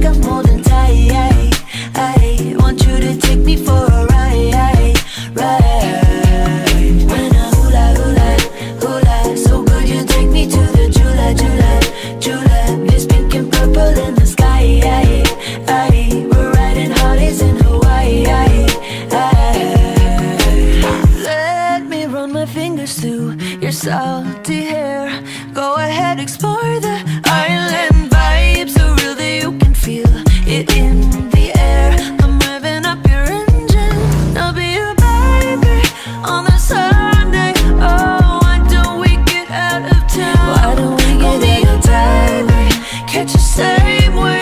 like I'm holding tight. I want you to take me for a ride, ride. When I hula, hula, hula, so good you take me to the Jula, Jula, Jula. It's pink and purple in the sky. We're riding Harleys in Hawaii. Let me run my fingers through your salty hair. Go ahead, explore the island vibes, so real that you can feel it in the air. I'm revving up your engine, I'll be your baby on the Sunday. Oh, why don't we get out of town? Why don't we get out of town? Catch the same way.